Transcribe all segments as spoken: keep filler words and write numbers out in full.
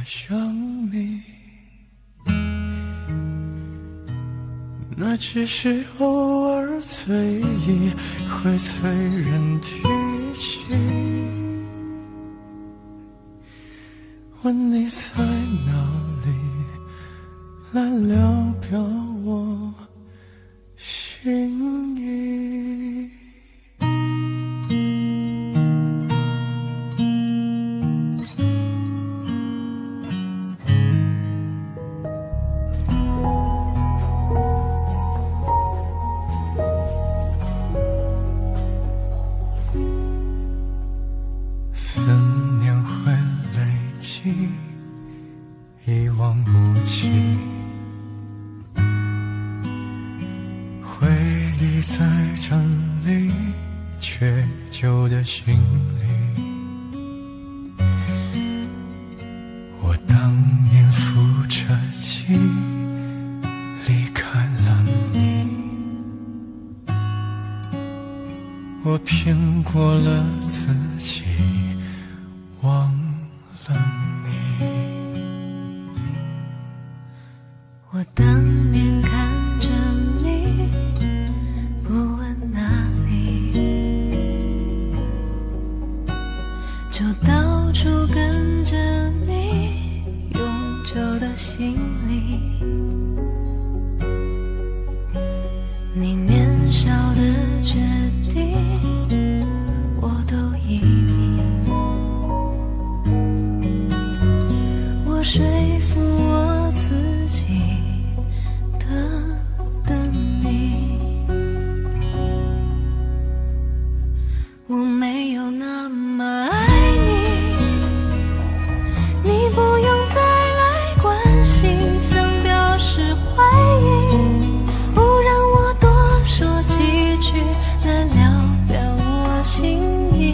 想你，那只是偶尔醉意会催人提起。问你在哪里，来聊表我心意。一往无际，回忆在整理缺旧的行李。我当年扶着记离开了你，我骗过了自己，忘了你。 我当年看着你，不问哪里，就到处跟着你，永久的行李。你年少的决定，我都依你。我说服我自己我没有那么爱你，你不用再来关心，想表示怀疑，不让我多说几句来聊表我心意。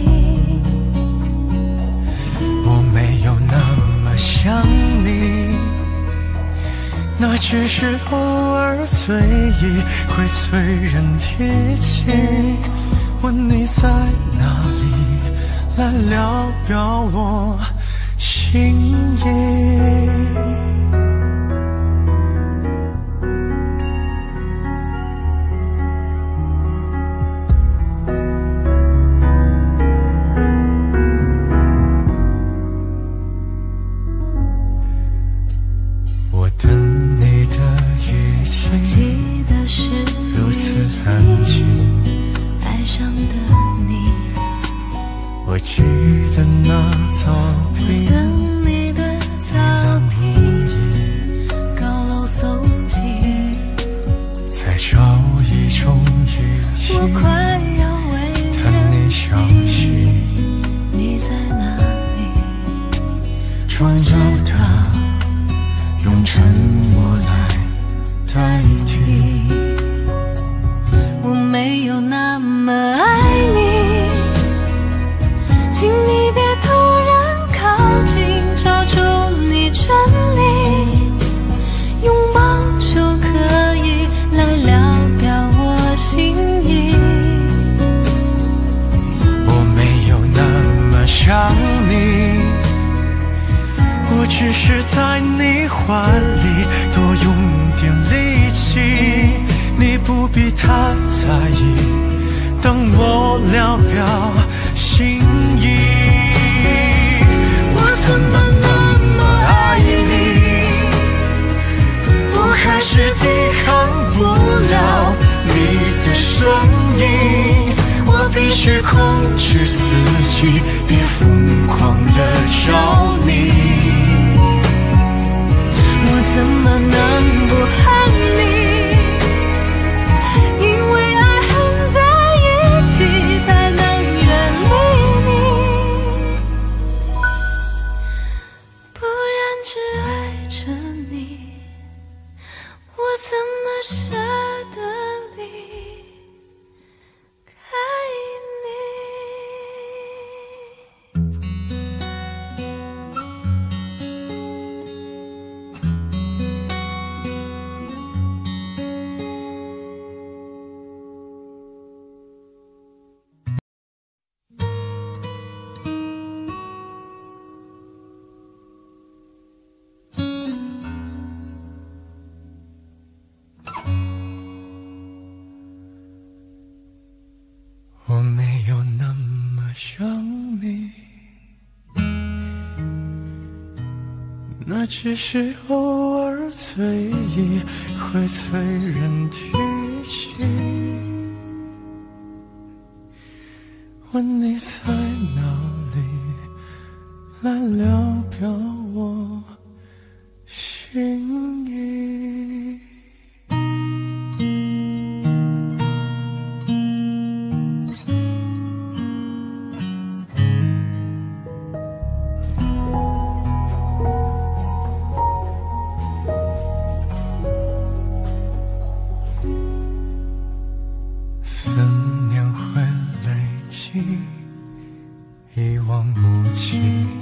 我没有那么想你，那只是偶尔醉意会催人提起。问你在哪里，来聊表我心意。我等你的语气， 我记得是如此安静。 爱上的你， 我记得那草坪， 我等你的草坪，高楼耸起， 在找一种语气， 我快要为谈你消息， 你在哪里？ 重要的用沉默来代替。 我没有那么爱你，请你别突然靠近，抓住你真理，拥抱就可以来聊表我心意。 我没有那么想你，我只是在你怀里多用点力气，你不必太在意，等我聊表心意。我怎么那么爱你，我还是抵抗不了你的声音，我必须控制自己，别疯狂地找你。 我怎么能不恨你？才能远离你，不然只爱着你，我怎么舍得离开你？ 那只是偶尔醉意会催人提起。问你在哪里，来聊表我心意。思念会累积，一往无际，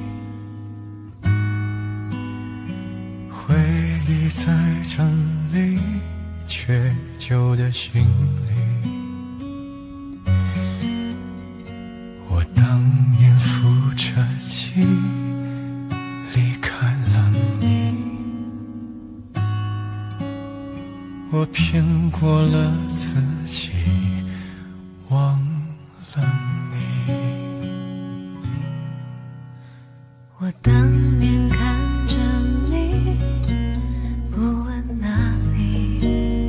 回忆在整理缺旧的行李。我当年扶着记离开了你，我骗过了自己，忘了你。 我当年看着你，不问哪里，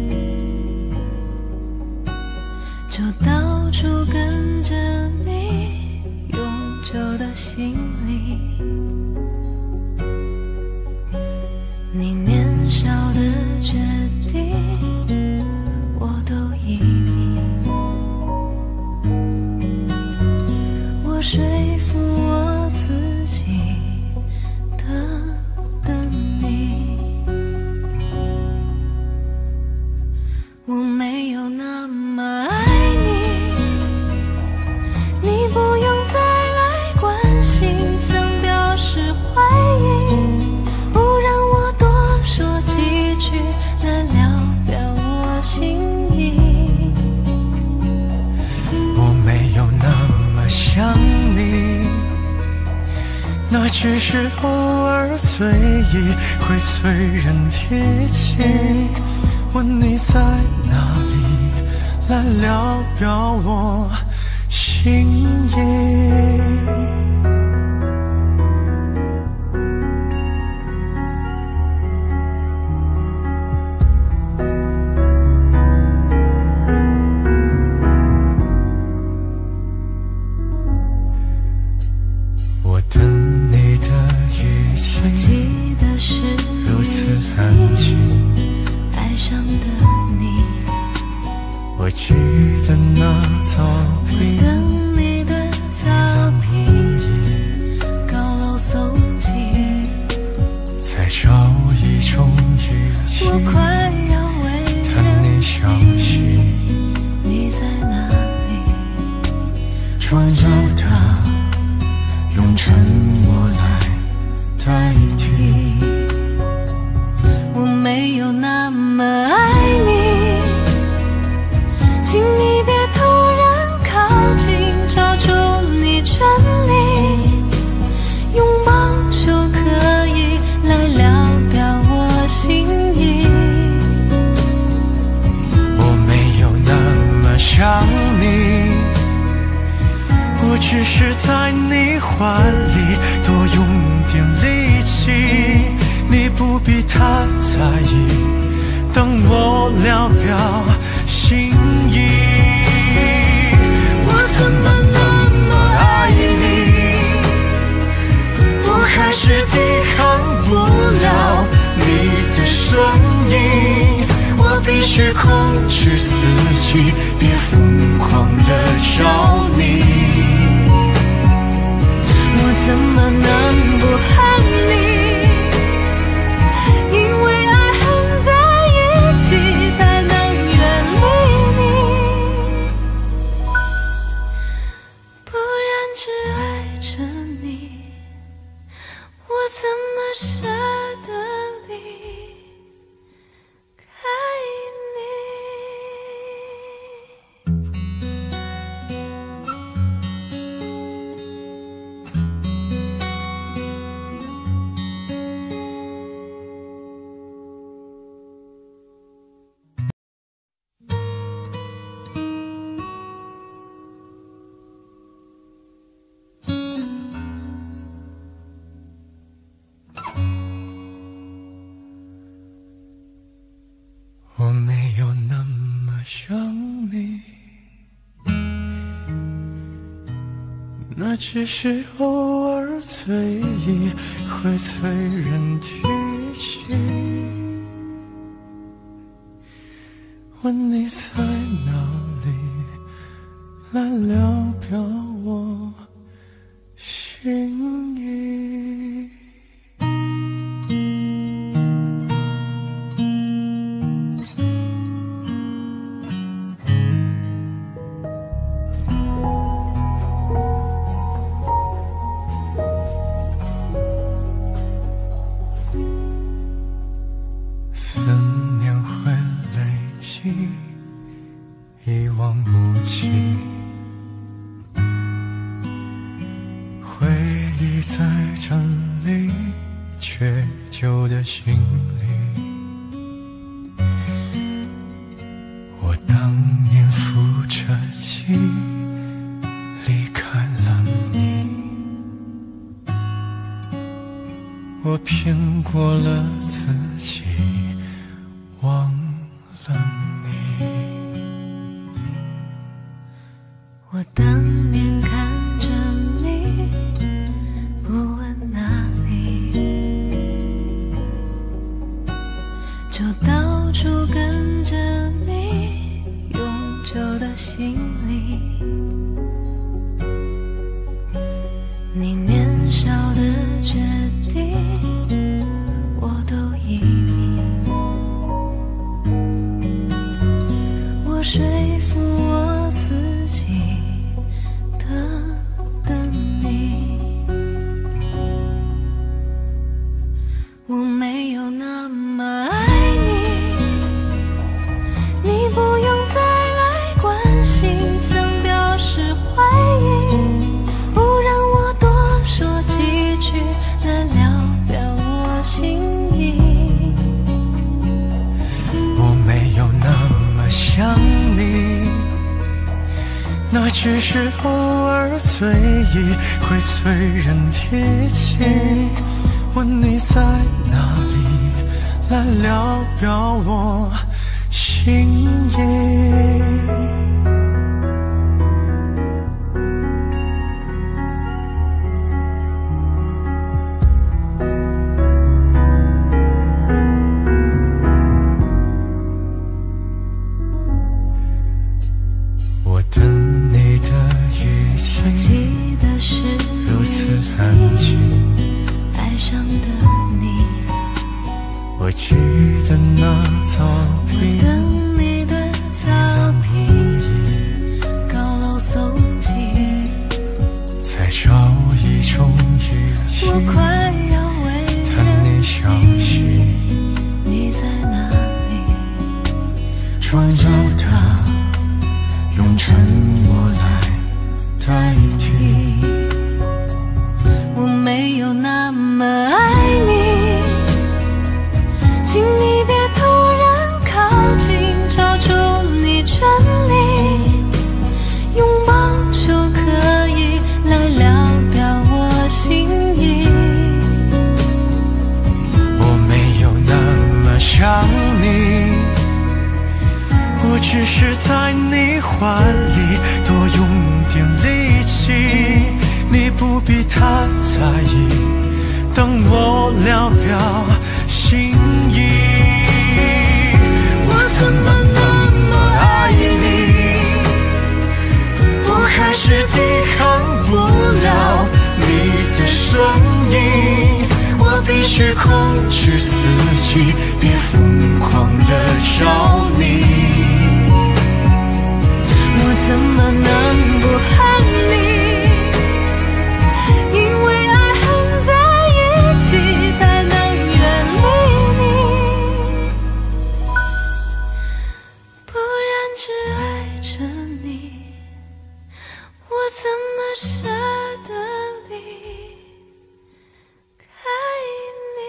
就到处跟着你，永久的行李。你年少的决定，我都依你。我说服我自己等等你，我没有那么爱你，你不用再来关心，想表示怀疑，不让我多说几句来聊表我心意。 我没有那么想你，那只是偶尔醉意会催人提起。问你在哪里，来聊表我心意。我等你的语气， 我记得是如此安静。 爱上的你， 我记得那草坪， 等你的草坪，高楼耸起， 在找一种语气， 我快要为谈你消息， 你在哪里？ 捉着它，用沉默来代替。 我没有那么爱你，请你别突然靠近，抓住你全力，拥抱就可以来聊表我心意。 我没有那么想你，我只是在你怀里多用点力气。你不必太在意，等我聊表心意。我怎么那么爱你，我还是抵抗不了你的声音。我必须控制自己，别疯狂地找你。 我怎么能不恨你？舍得离开你。 想你，那只是偶尔醉意会催人提起。问你在哪里，来聊表我心意。思念会累积，一往无际，回忆在整理缺旧的行李。我当年扶着记离开了你，我骗过了自己，忘了你。 我当年看着你，不问哪里，就到处跟着你，永久的行李。你年少的决定，我都已明。我说服我自己的等你，我没有那么爱你，你不用再来关心，想表示怀疑，不让我多说几句来聊表我心意。 我没有那么想你，那只是偶尔醉意会催人贴近。问你在哪里，来聊表我心意。我等你的语气， 我记得是如此安静， 爱上的你， 我记得那早我笔， 等你的早笔，高楼耸起， 在找一种语气， 我快要为谈你消息， 你在哪里， 撞到它，用沉默来代替。 我没有那么爱你，请你别突然靠近，抓住你全力，拥抱就可以来聊表我心意。 我没有那么想你，我只是在你怀里多用点力气，你不必太在意，等我聊表心意。我怎么那么爱你，我还是抵抗不了你的声音，我必须控制自己，别疯狂地找你。 我怎么能不恨你？因为爱恨在一起，才能远离你。不然只爱着你，我怎么舍得离开你？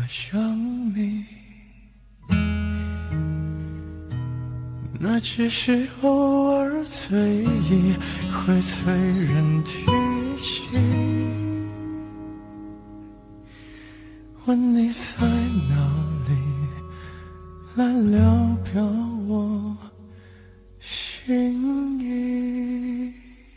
想你，那只是偶尔醉意会催人提起。问你在哪里，来聊表我心意。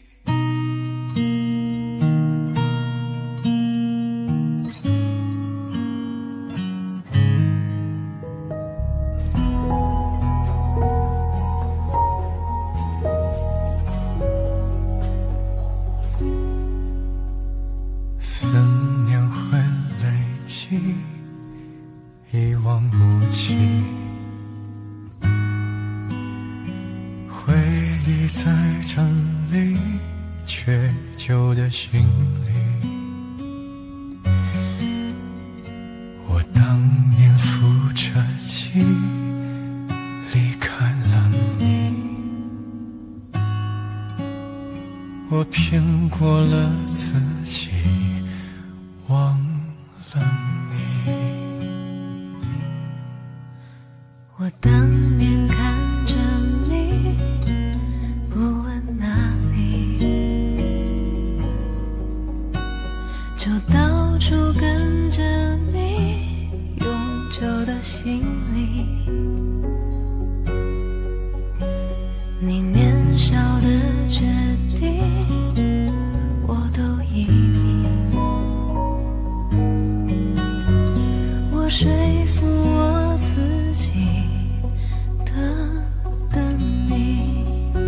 思念会累积，一往无际，回忆在整理缺旧的行李。我当年扶着记离开了你，我骗过了自己，忘了你。 我当年看着你，不问哪里，就到处跟着你，永久的行李。你年少的决定，我都依你。我说服我自己等等你，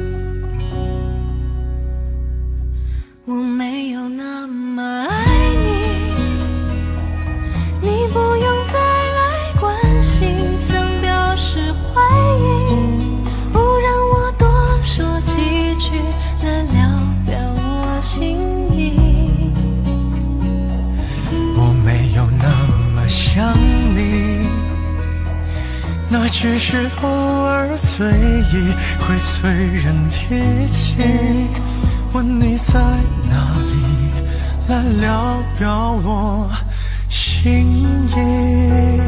我没有那么爱你，你不用再来关心，想表示怀疑，不让我多说几句来聊表我心意。 我没有那么想你，那只是偶尔醉意会催人提起。问你在哪里，来聊表我心意。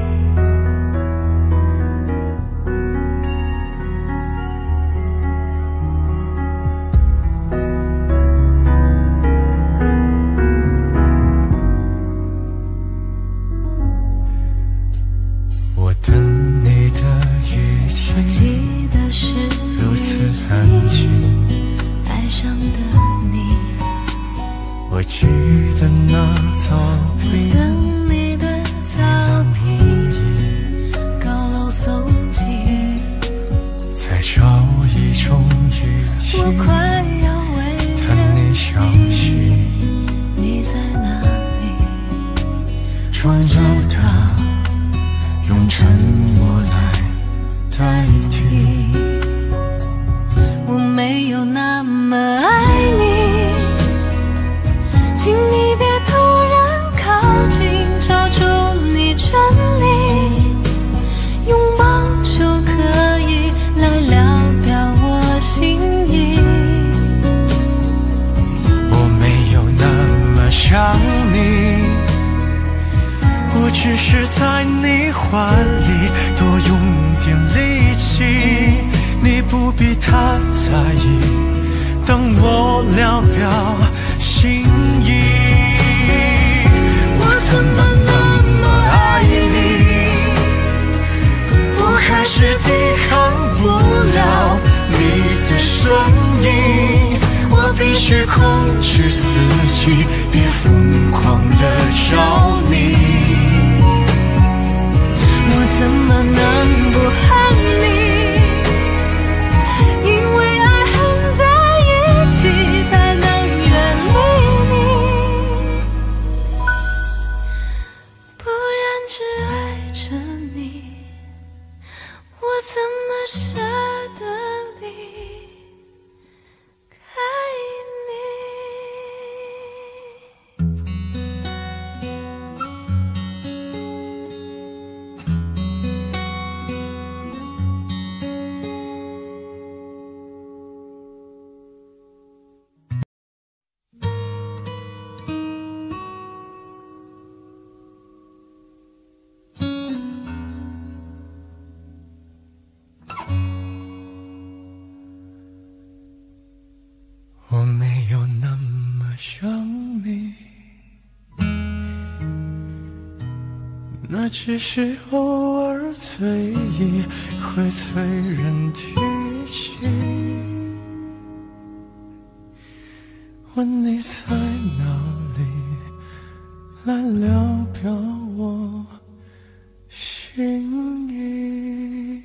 我等你的语气， 我记得是如此安静， 爱上的你， 我记得那草坪， 等你的草坪，高楼耸起， 在找一种语气， 我快要为谈你消息， 你在哪里？ 装着它，用沉默来代替。 我没有那么爱你，请你别突然靠近，抓住你全力，拥抱就可以来聊表我心意。 我没有那么想你，我只是在你怀里多用点力气，你不必太在意，等我聊表心意。我怎么那么爱你，我还是抵抗不了你的声音，我必须控制自己，别疯狂地找你。 我怎么能不恨你？因为爱恨在一起，才能远离你，不然只爱着你，我怎么舍得离开你？ 想你，那只是偶尔醉意会催人提起。问你在哪里，来聊表我心意。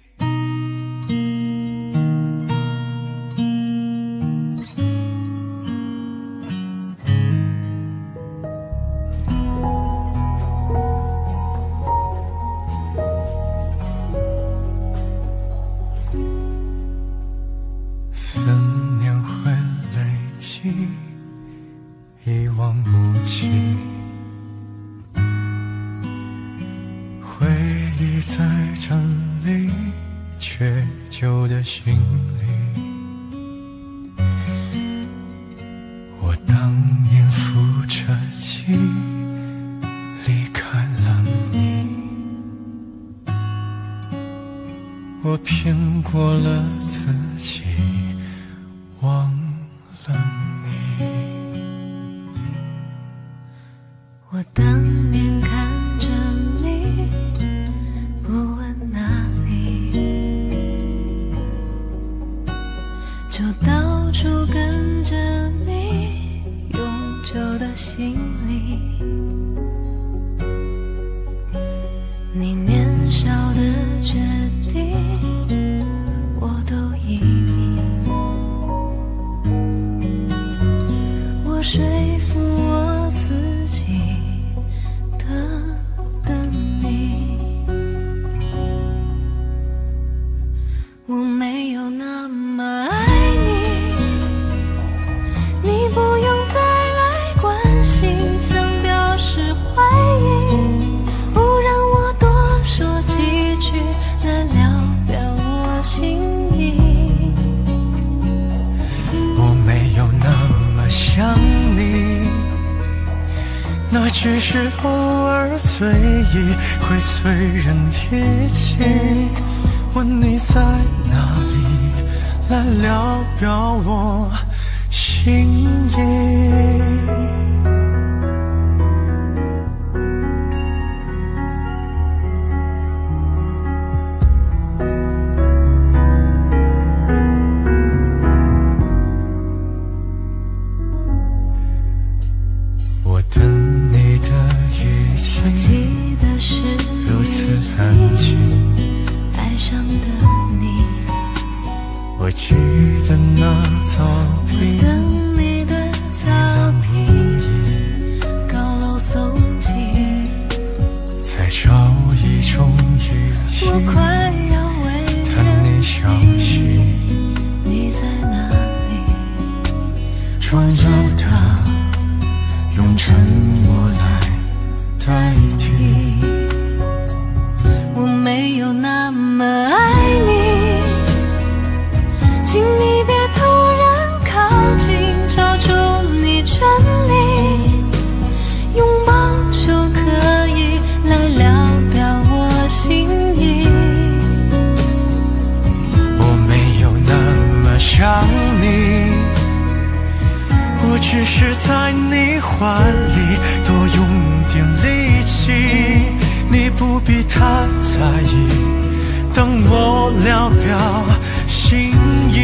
一往无际，回忆在整理缺旧的行李。我当年扶着记离开了你，我骗过了自己，忘了你。 我当年看着你，不问哪里，就到处跟着你，永久的行李。你年少的决定，我都依你。我说服我自己我没有那么爱你，你不用再来关心，想表示怀疑，不让我多说几句来聊表我心意。 我没有那么想你，那只是偶尔醉意会催人贴近。问你在哪里，来聊表我心意。我等你的语气， 我记得是如此安静。 上的你， 我记得那草坪， 我等你的草坪，高楼耸起， 在找一种语气， 我快要为谈你消息， 你在哪里？ 装着它，用沉默来代替。 我没有那么爱你，请你别突然靠近，抓住你全力，拥抱就可以来聊表我心意。 我没有那么想你，我只是在你怀里多用点力气。你不必太在意，等我聊表心意。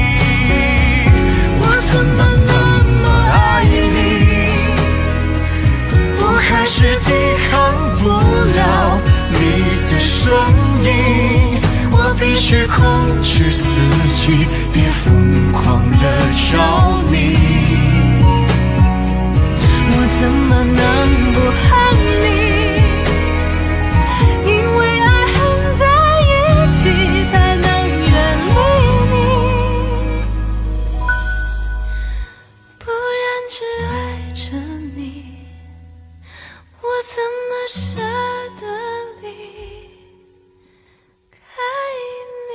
我怎么那么爱你，我还是抵抗不了你的声音。我必须控制自己，别疯狂地找你。 我怎么能不恨你？才能远离你，不然只爱着你，我怎么舍得离开你？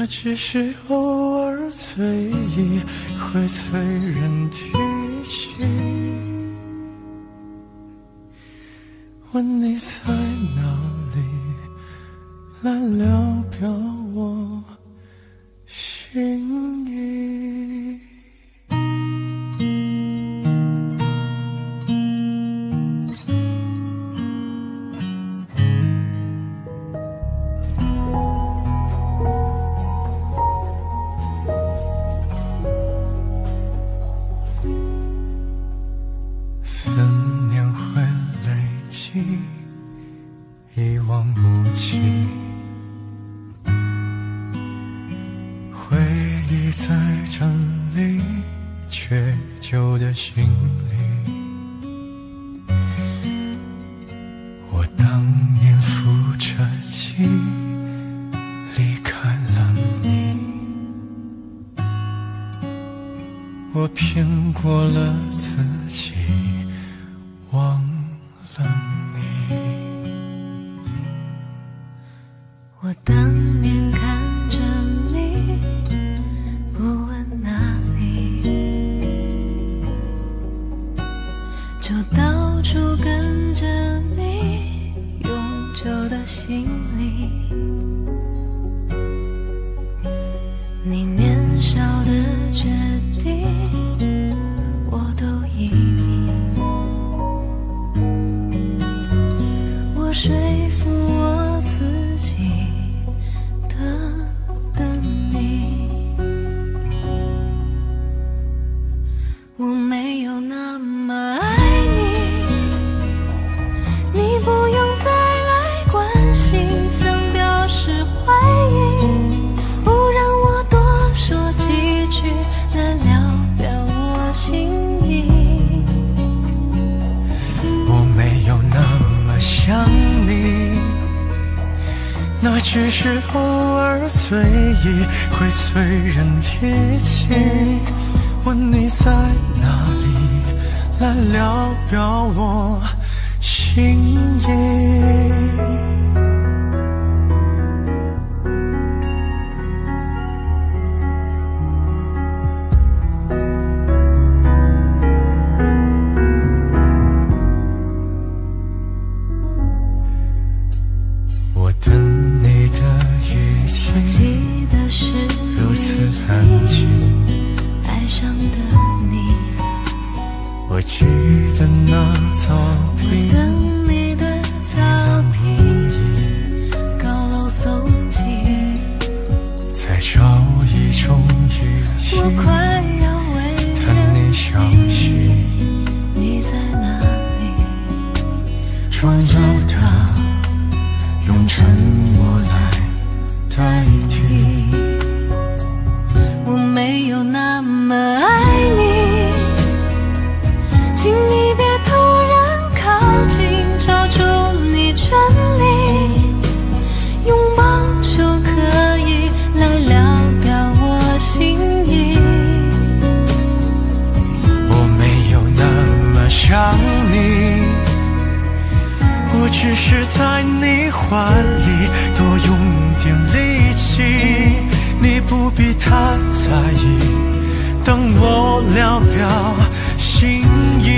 只是偶尔醉意会催人提起，问你在哪里，来聊表我心意。思念会累积，一往无际，回忆在整理缺旧的行李。我当年扶着记离开了你，我骗过了自己，忘了你。 我当年看着你，不问哪里，就到处跟着你，永久的行李。你年少的决定，我都依你。我说服我自己等等你，我没有那么爱你，你不用再来关心，想表示怀疑，不让我多说几句来聊表我心意。 我没有那么想你，那只是偶尔醉意会催人提起，问你在哪里，来聊表我心意。我等你的语气， 我记得是如此安静， 爱上的你， 我记得那草坪， 等你的草坪，高楼耸起， 在找一种语气， 我快要为谈你消息， 你在哪里？ 重要的用沉默来代替。 我没有那么爱你，请你别突然靠近，抓住你全力，拥抱就可以来聊表我心意。 我没有那么想你，我只是在你怀里多用点力气，你不必太在意，等我聊表心意。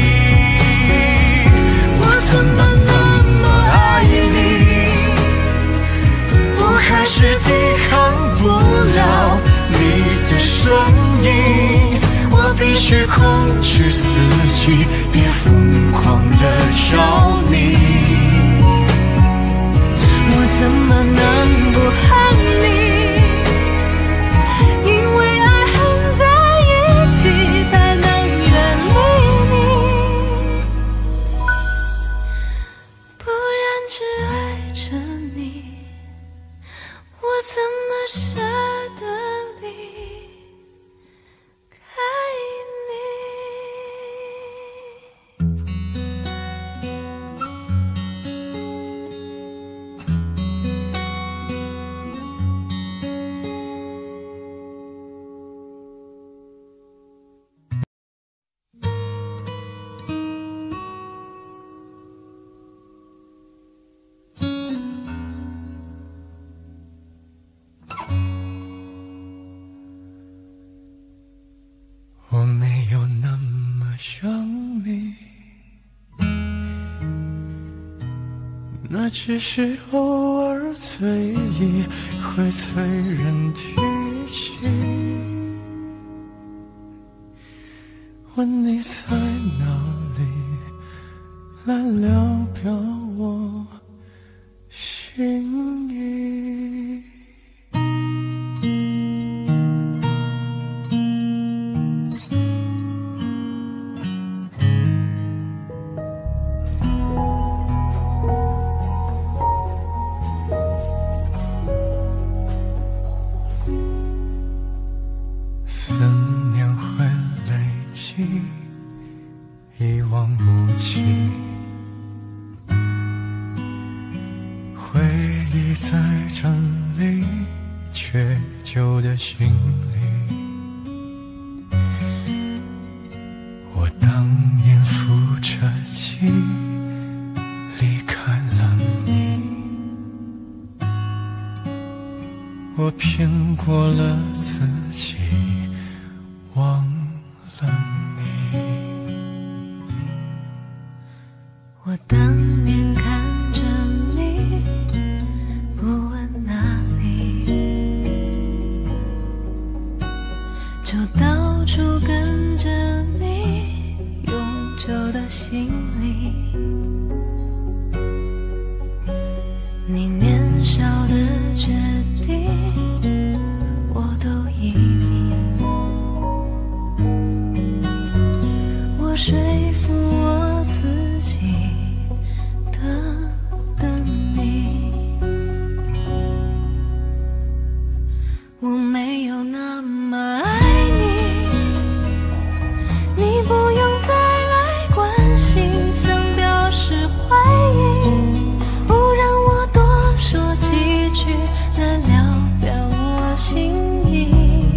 我怎么那么爱你，我还是抵抗不了你的声音，我必须控制自己，别疯狂地找你。 我怎么能不恨你？因为爱恨在一起，才能远离你，不然只爱着你，我怎么舍得离开你？ 想你，那只是偶尔醉意会催人提起。问你在哪里，来聊表我心意。思念会累积，一往无际，回忆在整理缺旧的行李。我当年扶着记离开了你，我骗过了自己，忘了你。 我当年看着你，不问哪里，就到处跟着你，永久的行李。你年少的决定，我都依你。我说服我自己等等你，我没有那么爱你，你不用再来关心，想表示怀疑，不让我多说几句来聊表我心意。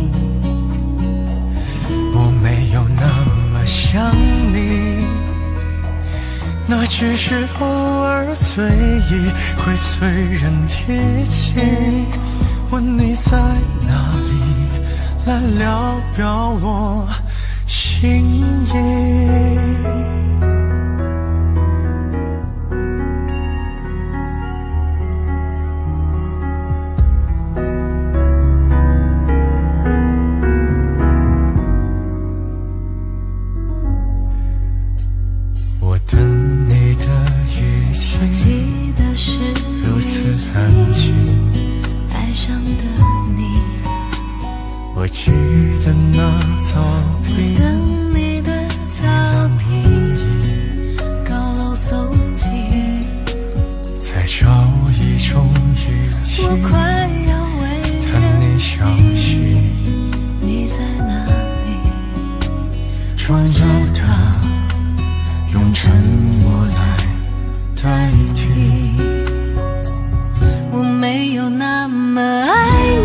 我没有那么想你，那只是偶尔醉意会催人提起。问你在哪里，来聊表我心意。我等你的语气我记得是如此安静， 爱上的你， 我记得那草坪， 等你的草坪，高楼耸起， 在找一种语气， 我快要为谈你消息， 你在哪里？ 重要的用沉默来代替。 我没有那么爱你，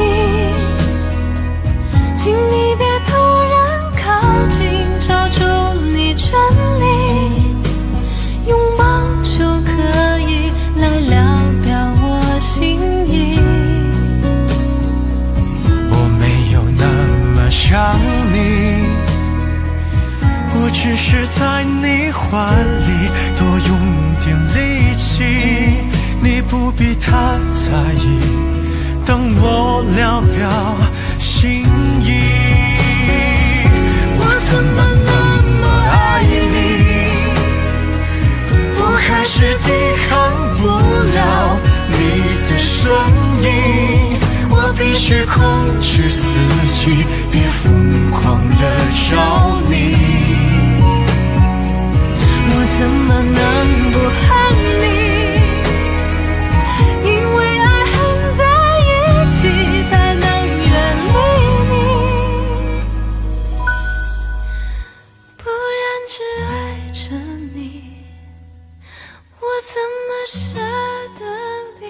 请你别突然靠近，抓住你全力，拥抱就可以来聊表我心意。 我没有那么想你，我只是在你怀里多用点力气，你不必太在意，等我聊表心意。我怎么那么爱你，我还是抵抗不了你的声音，我必须控制自己，别疯狂地找你。 我怎么能不恨你？因为爱恨在一起，才能远离你，不然只爱着你，我怎么舍得离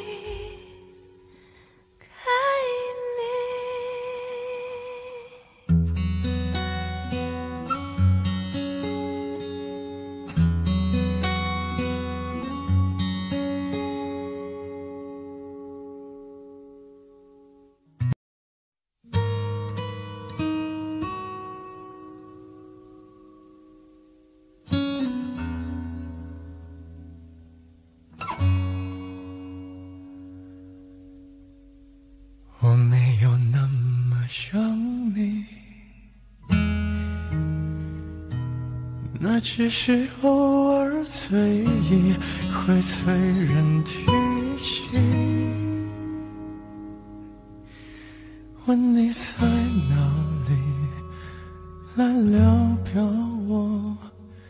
开你？ 想你，那只是偶尔醉意会催人提起。问你在哪里，来聊表我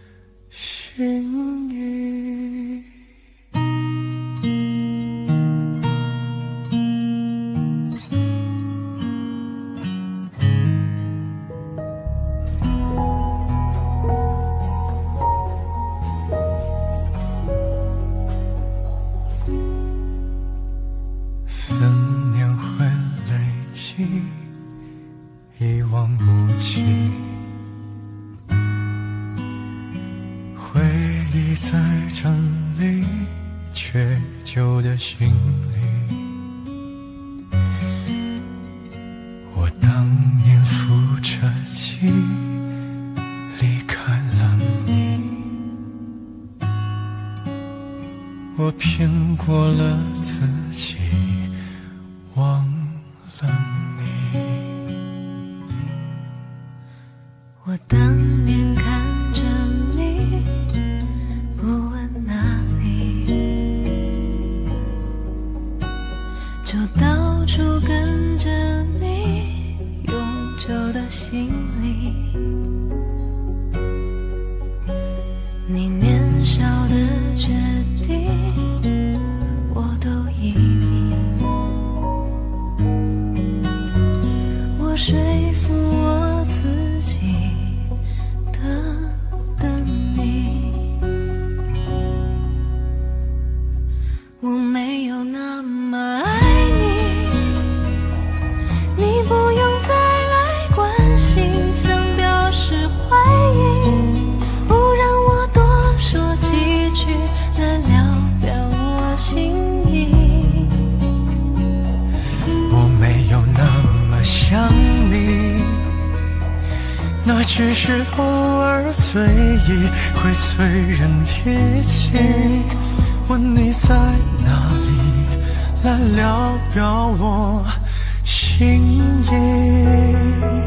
心意。思念会累积，一往无际，回忆在整理缺旧的行李。我当年扶着记离开了你，我骗过了自己，忘了你。 我当年看着你，不问哪里，就到处跟着你，永久的行李。你年少的决定，我都已明。我说服我自己的等你，我没有那么爱你，你不用再来关心，想表示怀疑，不让我多说几句来聊表我心意。 我没有那么想你，那只是偶尔醉意会催人贴近。问你在哪里，来聊表我心意。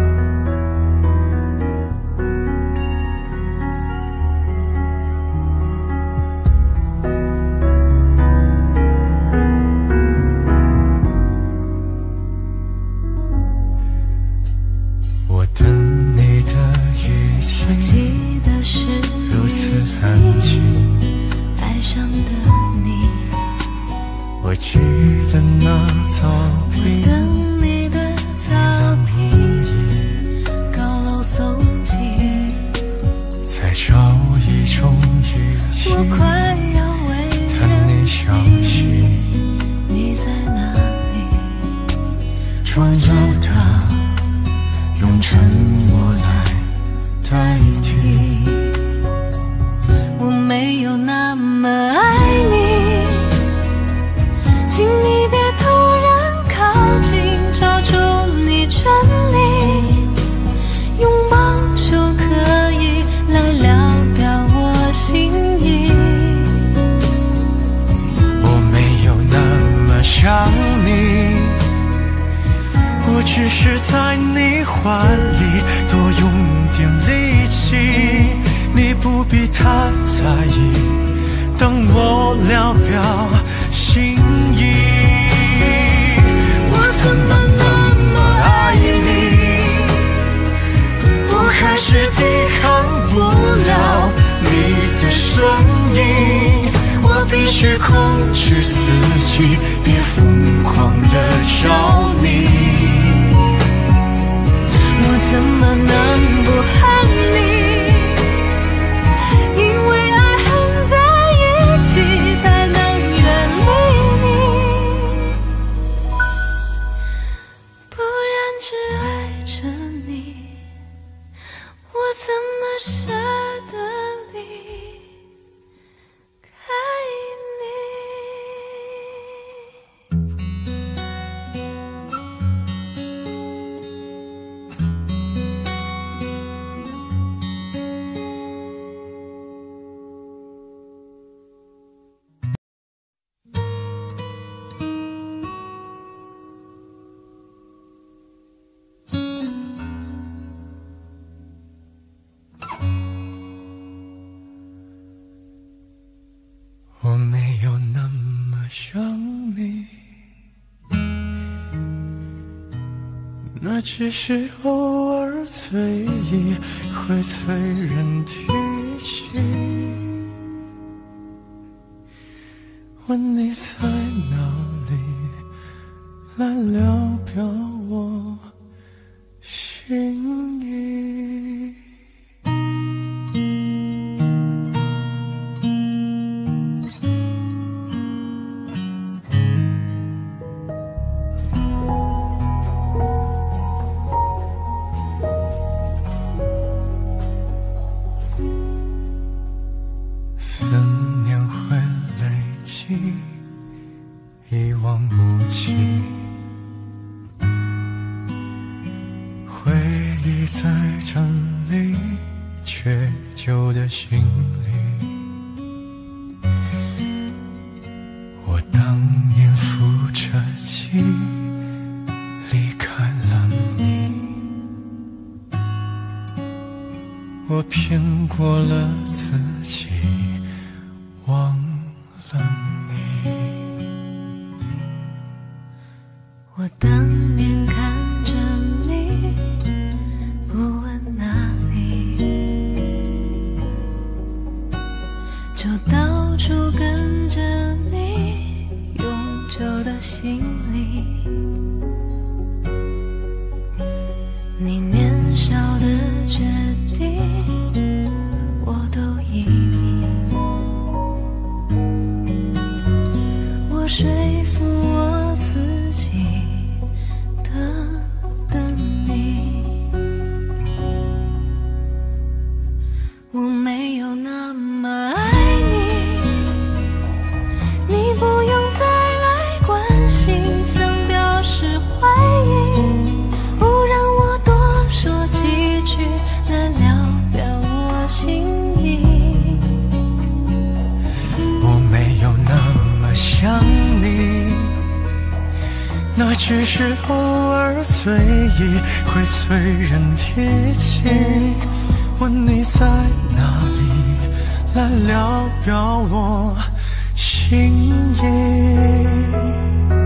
我等你的语气， 我记得是如此安静， 爱上的你， 我记得那早我笔， 等你的早笔，高楼耸起， 在找一种语气， 我快要为谈你消息， 你在哪里？ 抓着它，用沉默来代替。 我没有那么爱你，请你别突然靠近，抓住你全力，拥抱就可以来聊表我心意。 我没有那么想你，我只是在你怀里多用点力气，你不必太在意，等我聊表心意。我怎么那么爱你，我还是抵抗不了你的声音，我必须控制自己，别疯狂地找你。 我怎么能不恨你？因为爱恨在一起，才能远离你，不然只爱着你，我怎么舍得离开你？ 想你，那只是偶尔醉意会催人提起。问你在哪里，来聊表我心意。思念会累积，一往无际，回忆在整理缺旧的行李。我当年扶着记离开了你，我骗过了自己，忘了你。 我当年看着你，不问哪里，就到处跟着你，永久的行李。你年少的决定，我都已明。我说服我自己等等你，我没有那么爱你，你不用再来关心，想表示怀疑，不让我多说几句来聊表我心意。 我没有那么想你，那只是偶尔醉意会催人贴近。问你在哪里，来聊表我心意。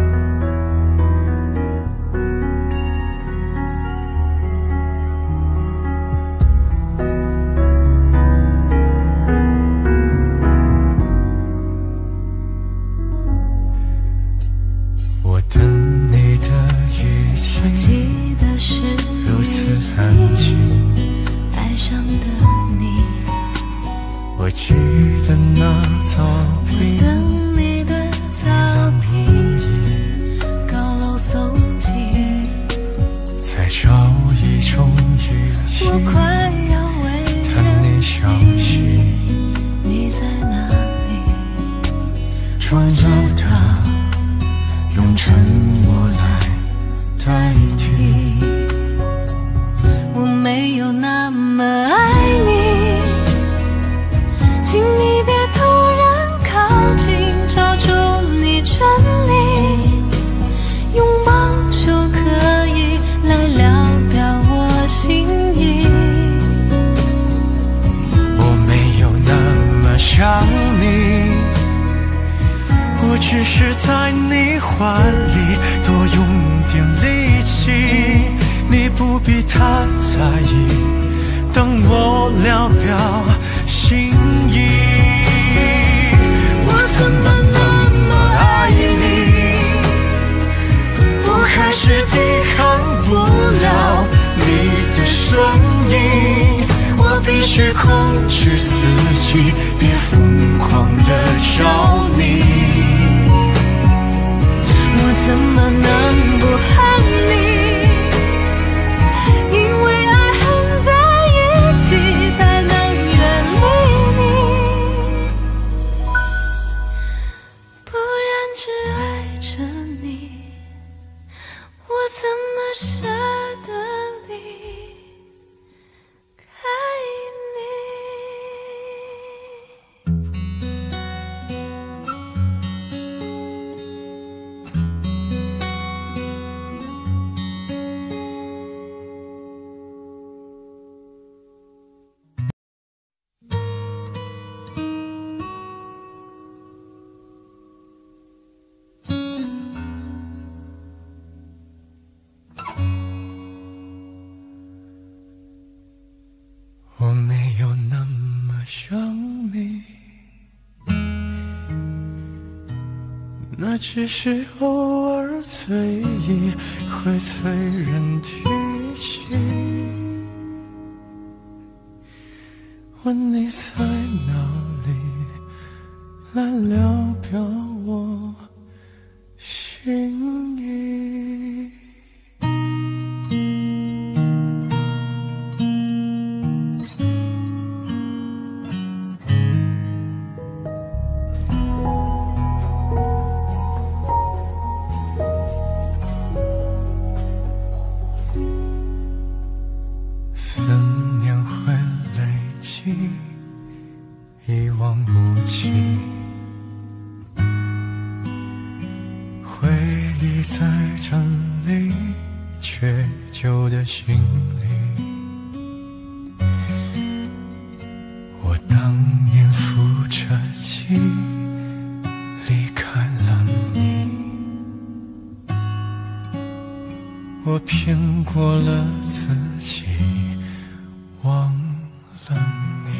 我等你的语气， 我记得是如此安静， 爱上的你， 我记得那草坪， 等你的草坪，高楼耸起， 在找一种语气， 我快要为谈你消息， 你在哪里？ 抓到它，用沉默来代替。 我没有那么爱你，请你别突然靠近，抓住你全力，拥抱就可以来聊表我心意。 我没有那么想你，我只是在你怀里多用点力气，你不必太在意，等我聊表心意。我怎么那么爱你，我还是抵抗不了你的声音，我必须控制自己，别疯狂地找你。 我怎么能不恨你？因为爱恨在一起，才能远离你，不然只爱着你，我怎么舍得离开你？ 想你，那只是偶尔醉意会催人提起。问你在哪里，来聊表我心意。一往无际，回忆在整理缺旧的行李。我当年扶着记离开了你，我骗过了自己，忘了你。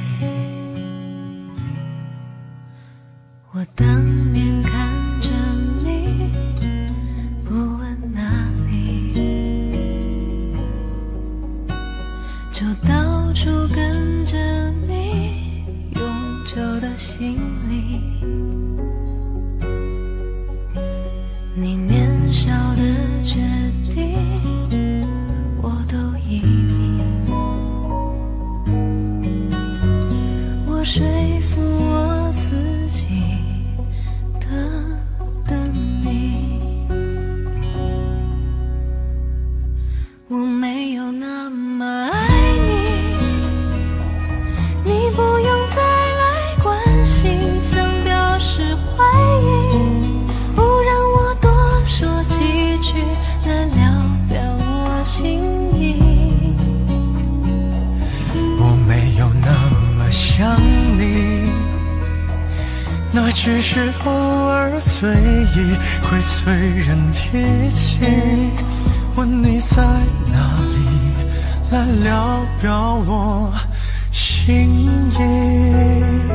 我当年看着你，不问哪里，就到处跟着你，永久的行李。你年少的决定，我都依你。我说服我自己我没有那么爱你，你不用再来关心，想表示怀疑，不让我多说几句来聊表我心意。 我没有那么想你，那只是偶尔醉意会催人贴近。问你在哪里，来聊表我心意。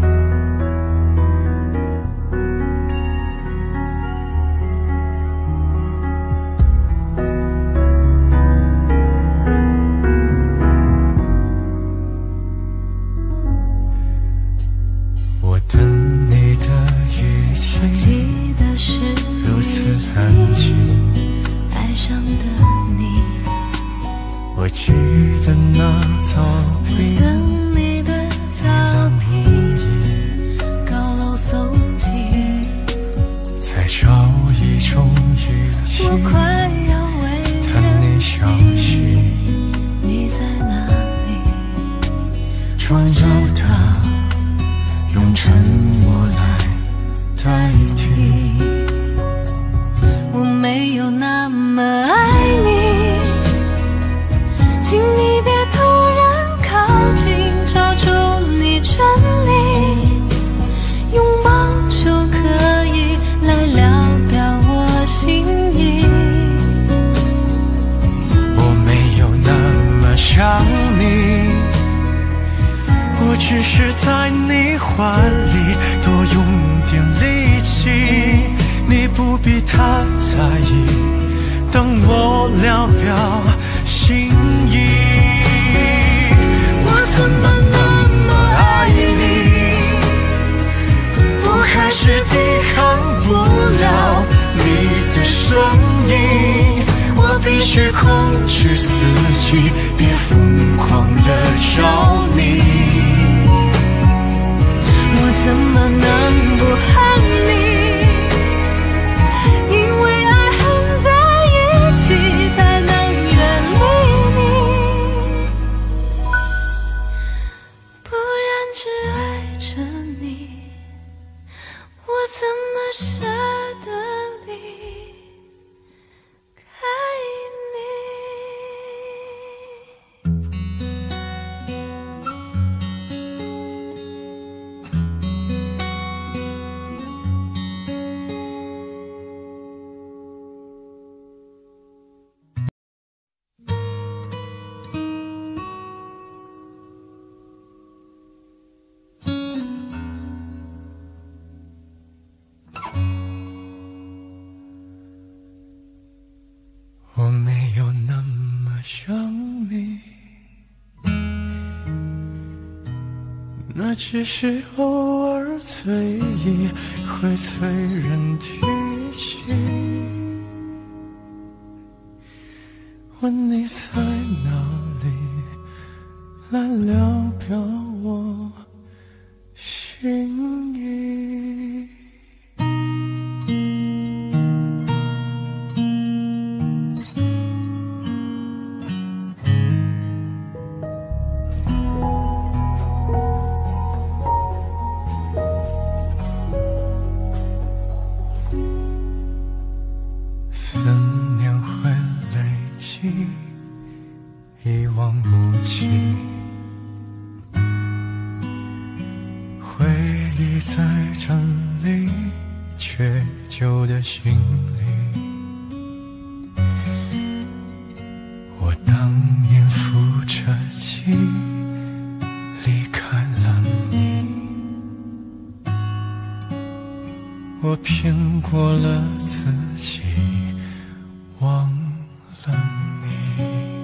我等你的语气， 我记得是如此安静。 上的你， 我记得那草坪， 等你的草坪，高楼耸起， 在找一种语气， 我快要为谈你消息， 你在哪里？ 装着它，用沉默来代替。 我没有那么爱你，请你别突然靠近，抓住你全力，拥抱就可以来聊表我心意。 我没有那么想你，我只是在你怀里多用点力气。你不必太在意，等我聊表心意。我怎么那么爱你，我还是抵抗不了你的声音。我必须控制自己，别疯狂地找你。 我怎么能不恨你？才能远离你，不然只爱着你，我怎么舍得离开你？ 想你，那只是偶尔醉意会催人提起。问你在哪里，来聊表我心意。思念会累积，一往无际，回忆在整理缺旧的行李。我当年扶着记，离开了你，我骗过了自己，忘了你。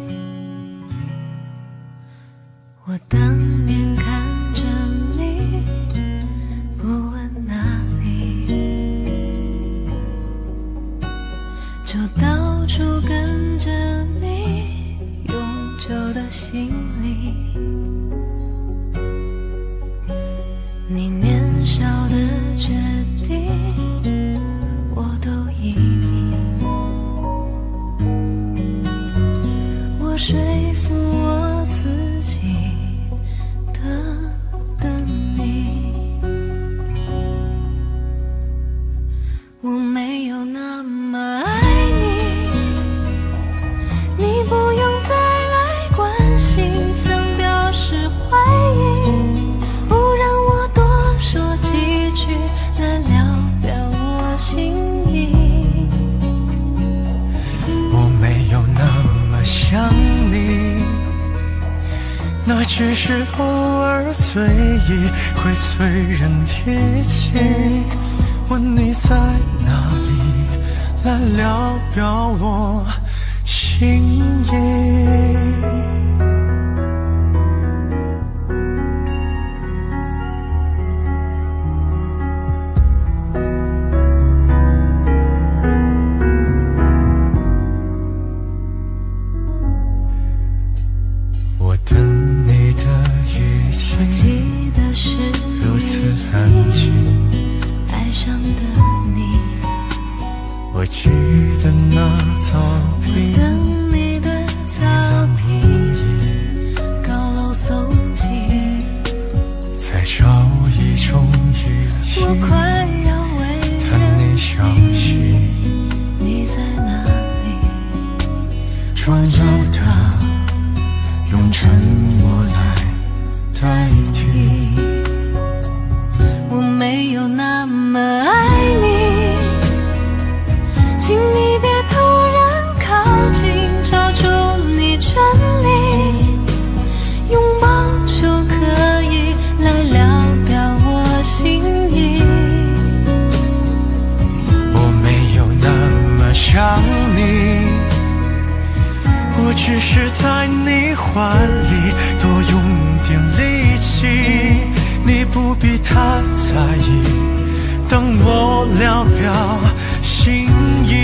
我当年看着你，不问哪里，就到处跟着你，永久的行李。你年少的决定，我都依你。我说服我自己等等你，我没有那么爱你，你不用再来关心，想表示怀疑，不让我多说几句来聊表我心意。 我没有那么想你，那只是偶尔醉意会催人提起。问你在哪里，来聊表我心意。我等你的语气， 我记得是如此安静， 爱上的你， 我记得那草坪， 等你的草坪，高楼耸起， 在找一种语气， 我快要为谈你消息， 你在哪里？ 重要的用沉默来代替。 我没有那么爱你，请你别突然靠近，抓住你全力，拥抱就可以来聊表我心意。 我没有那么想你，我只是在你怀里多用点力气，你不必太在意，等我聊表心意。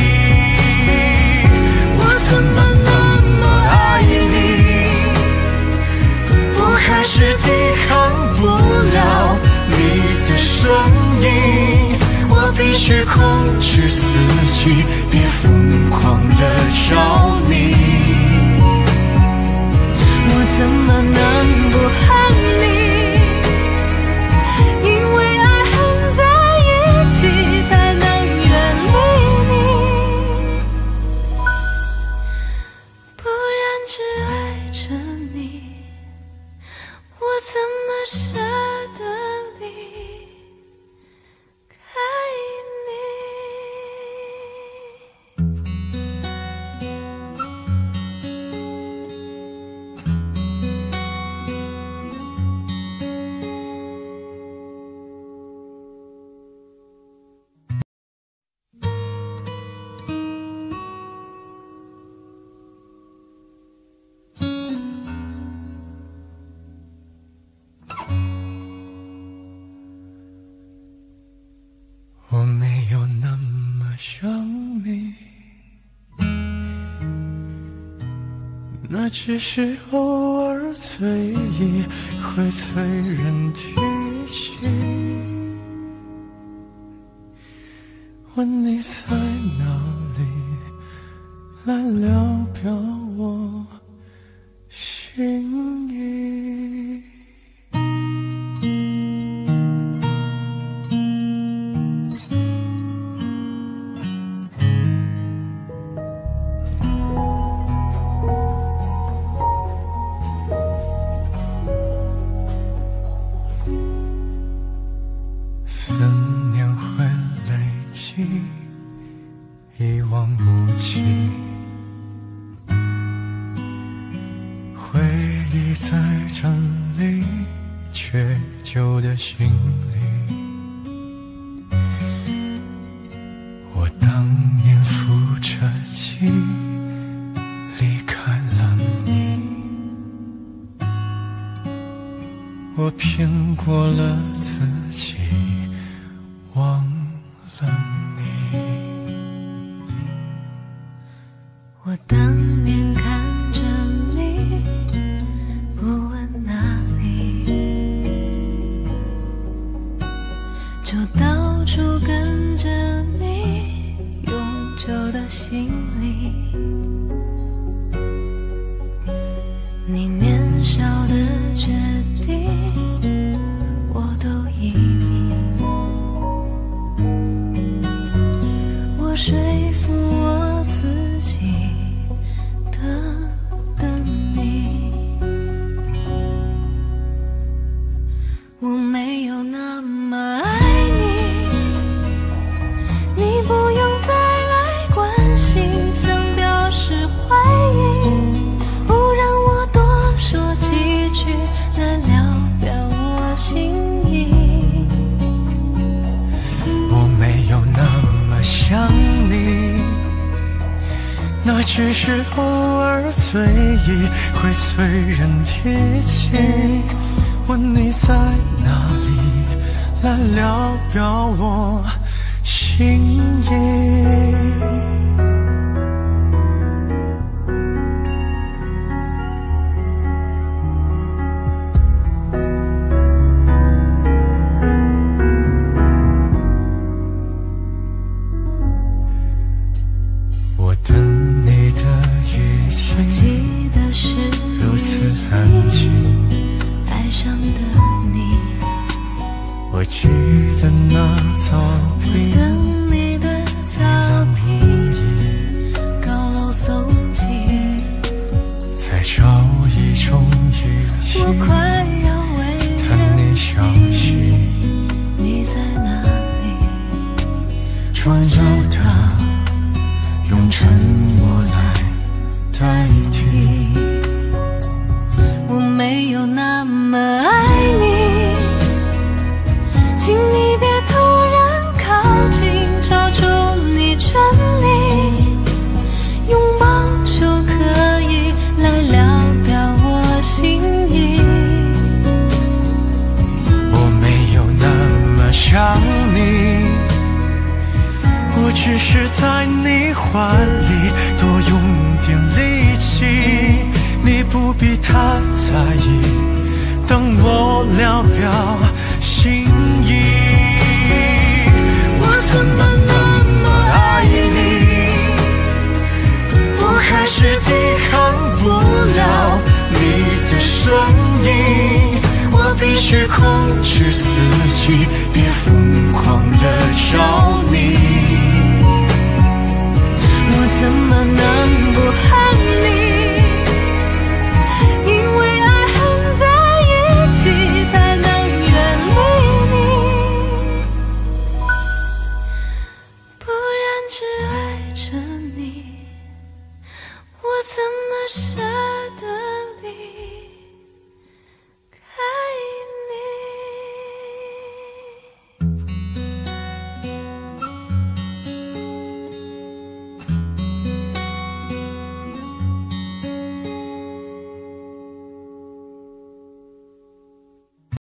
我怎么那么爱你，我还是抵抗不了你的声音，我必须控制自己，别疯狂地找你。 我怎么能不恨你？因为爱恨在一起，才能远离你，不然只爱着你，我怎么舍得离开你？ 想你，那只是偶尔醉意会催人提起。问你在哪里，来聊表我心意。思念会累积，一往无际，回忆在整理缺旧的行李。我当年扶着记离开了你，我骗过了自己，忘了你。 我当年看着你，不问哪里，就到处跟着你，永久的行李。你年少的决定，我都依你。我说服我自己的等你，我没有那么爱你，你不用再来关心，想表示怀疑，不让我多说几句来聊表我心意。 我没有那么想你，那只是偶尔醉意会催人提起。问你在哪里，来聊表我心意。我等你的语气， 我记得是如此安静， 爱上的你， 我记得那草坪， 等你的草坪，高楼耸起， 在找一种语气， 我快要为谈你消息， 你在哪里？ 重要的用沉默来代替。 我没有那么爱你，请你别突然靠近，抓住你全力，拥抱就可以来聊表我心意。 我没有那么想你，我只是在你怀里多用点力气，你不必太在意，等我聊表心意。我怎么那么爱你，我还是抵抗不了你的声音，我必须控制自己，别疯狂地找你。 我怎么能不爱